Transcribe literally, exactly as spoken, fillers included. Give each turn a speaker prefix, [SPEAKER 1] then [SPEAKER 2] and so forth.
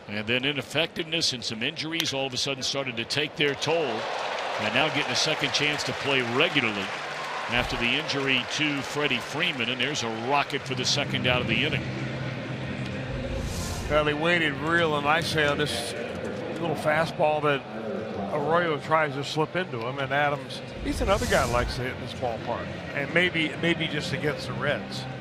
[SPEAKER 1] And then ineffectiveness and some injuries all of a sudden started to take their toll. And now getting a second chance to play regularly after the injury to Freddie Freeman. And there's a rocket for the second out of the inning.
[SPEAKER 2] Well, he waited real nicely on this little fastball that Arroyo tries to slip into him. And Adams, he's another guy that likes to hit in this ballpark. And maybe, maybe just against the Reds.